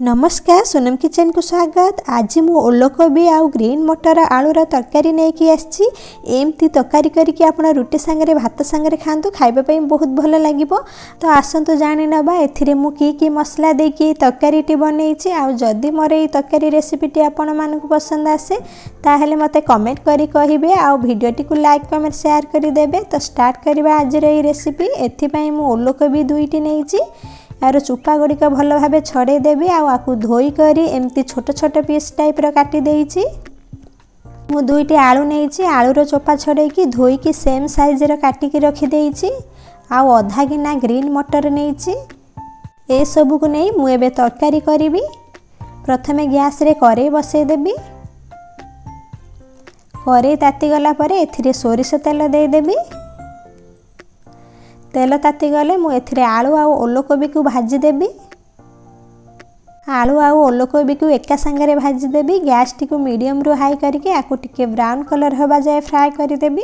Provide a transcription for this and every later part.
नमस्कार सोनम किचन को स्वागत। आज मु ओलकोबी आउ ग्रीन मटर आलूर तरकारी नहीं आसी एमती तरकारी करके आप रुटी सांगे भात सांगे खातु खाइबा बहुत भल लगे। तो आसतु जानी नवा ए कि मसला देकी तरकारी बनई आदि मोर ये तरकारी रेसिपीटी आपण मानक पसंद आसे ताहले मते कमेंट करी कहिबे आ वीडियोटी को लाइक कमेंट शेयर करदेबे। तो स्टार्ट करवा आज ये रेसिपी। एथिपाई मु ओलकोबी दुईटी नहीं यार चुपा गुड़िक भल भाव छड़े देवी आपको धोई करी एमती छोट छोट पीस टाइप काटी देइछि। मु दुईटी आलू नहीं आलूर चोपा छड़े धोईकी सेम साइज काटिकी रखी देइछि। आउ अधा गिना ग्रीन मटर नहीं ए सबू को नहीं मुझे तरकारी करी। प्रथमे गैस रे कड़ाई बसई देवी। कड़ाई ताती गला परे एथिरे सोरिष तेल देदेवी। तेल ताती गले मु एथिरे आलू आउ ओलकोबी को भाजी देवी। आलू आउ ओलकोबी को एका संगे भाजी देवी। गैस टी को मीडियम रु हाई करके आकु टिके ब्राउन कलर होबा जाए फ्राई कर देवी।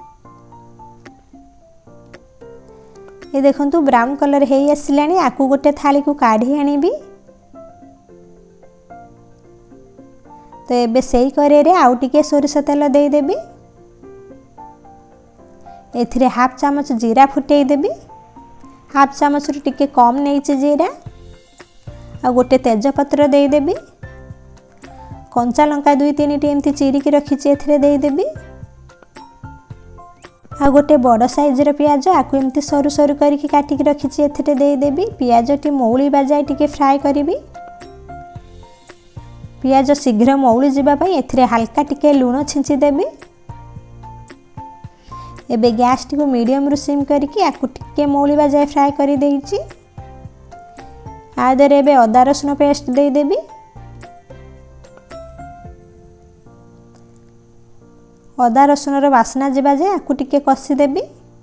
ये देखंतु ब्राउन कलर हेई आसिलानी। आकु गोटे थाली को काढ़ी आनिबी। तो एबे सेई करे रे आउ टिके सोरिष तेल देई देवी। एथिरे हाफ चामच जीरा फुटई देवी। हाफ चामच रु टिके कम नहीं जीरा आ गोटे तेजपत्र दे देवी। कंचा लंका दुई तीन टी एमती चिरिकी रखी एथिरे दे देवी। आ गोटे बड़ साइजर पियाज आकु एमती सरू सरू करके काटिकी रखी एथिरे दे देवी। पियाज टी मौली बाजाय टिके फ्राई करिबी। पियाज शीघ्र मौली जिबा पई एथिरे हल्का टिके लूण छिंची देवी। एबे गैस टी को मीडियम रु सिम करके आकु टिके मौलिबा जाए फ्राई करी देइछि। आदरे एबे अदा रसुन पेस्ट दे देबी। अदा रसुन रो वासना जिबा जाए आकु टिके कसी देबी।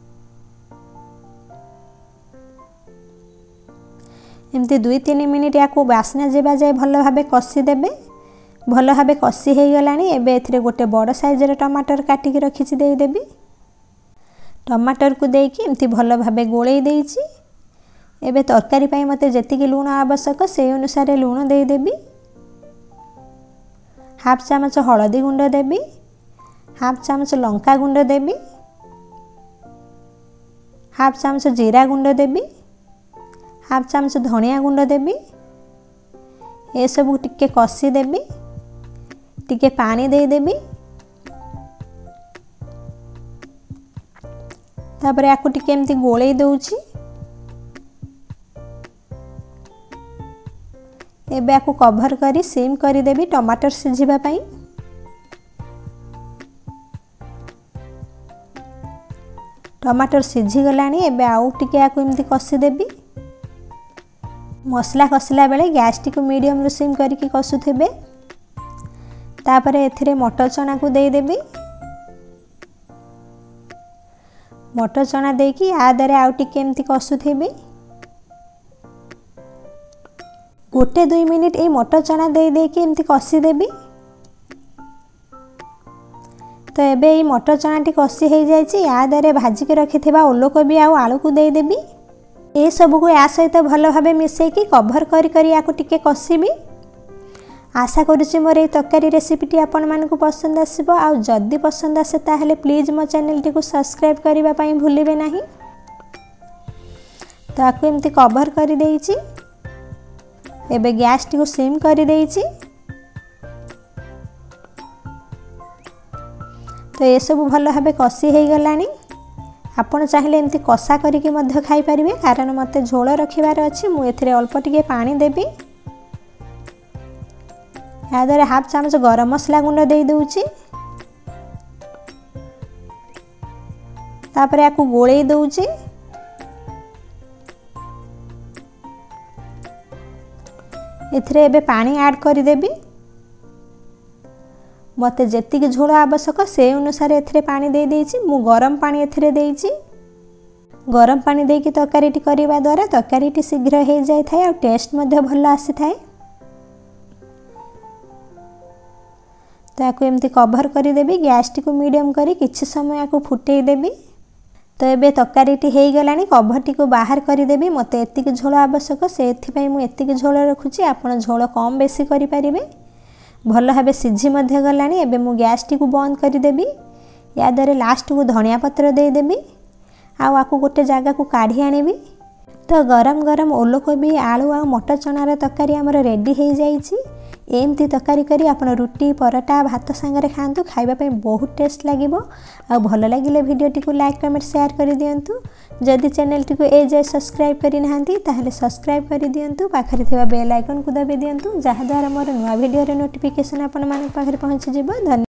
एमती 2-3 मिनिट आकु वासना जिबा जाए भल भाबे कसी देबे। भल भाबे कसी हे गलानी। एबे एथिरे गोटे बड़ साइजर टमाटर काटिकी रखिछि दे देबी। टमाटर को देकी एमती भल भाबे गोळई देइछि। एबे तरकारी पाई मते जेतिकी लूण आवश्यक से अनुसार लूण दे देबी। हाफ चामच हळदी गुंड देबी। हाफ चामच लंका गुंड देबी। हाफ चामच जीरा गुंड देबी। हाफ चामच धनिया गुंड देबी। ए सब टिके कसी देबी। टिके पानी दे देबी। तापर आकु टिके एमती गोळई दउछि। एबे आकु कवर करी सिम करी देबी टमाटर सिझिबा पई। टमाटर सिझी गलानी। एबे आउ टिके आकु एमती कसी देबी। मसला कसिला बेले गैस टी को मीडियम रु सिम करके कसुथिबे। तापर एथिरे मटर चना को दे देबी। मटर चना देकी आदरे आउ टिके एमती कसुथिबी। 1-2 मिनिट ए मटर चना दे देकी एमती कसी देबी। तो एबे ए मटर चना टी कसी हे जायछि। आदरे भाजी के रखिथिबा ओलकोबी आउ आलू को दे देबी। ए सब को या सहित भल भाबे मिसई की कवर करी करी आकु टिके कसीबी। आशा करुच्ची मोर ये तरकारी रेसिपीटी आपण मानकु पसंद आसीबो। आ जदि पसंद आसे ताहले प्लीज मो चैनल टी को सब्सक्राइब करिबा पई भूलिबे नाही। तो आकु एमती कवर करी देइछि। एबे गैस टी को सिम करी देइछि। तो ये सब भल भाबे कसी हे गलानी। आपण चाहिले एमती कसा करिके मध्य खाई परिबे। कारण मते झोल रखिबार अछि। मु एथिरे अल्प टिके पानी देबी। यादरे हाफ चामच गरम मसला गुंड दे दउछि। तापर आकु गोळई दउछि। एथिरे एबे पानी ऐड करि देबी। मते जेतिक झोल आवश्यक से अनुसार एथिरे पानी दे देइछि। मु गरम पानी एथिरे देइछि। गरम पानी देकी तरकारीटी करिबा द्वारा तरकारीटी शीघ्र हे जाय थाए और टेस्ट मध्ये भल आसी थाए। तो आकु एमती कवर करी देबी। गैस टी को मीडियम करी किछि समय आकु फुटेई देबी। तो ये तरकारी हो गलानी कभरटी को बाहर करदेवी मत एतिक झोल आवश्यक से मु एतिक झोल रखुची आपण झोल कम बेसी करें भल भाव सीझी गला एबे मु गैस टी को बंद करदेवी या द्वारा लास्ट को धनिया पत्र देदेवी आपको गोटे जगह को काढ़ी आनिबी। तो गरम गरम ओलकोबी आलू आ मटर चनार तरकारी आमर रेडी हो जाइए। एमती तरकारी करी आपण रुटी पराठा भात सांगरे खातु खाइबा बहुत टेस्ट लगे। आ भल लगे भिडियोटी को लाइक कमेंट शेयर कर दिंतु। जदि चैनल टी को ए जाए सब्सक्राइब करना सब्सक्राइब कर दिंतु। पाखरे थिबा बेल आइकन को दबे दिंतु जहाँद्वारा मोर नुआ भिडियो नोटिफिकेशन आपण मान पाखरे पहुँची। धन्यवाद।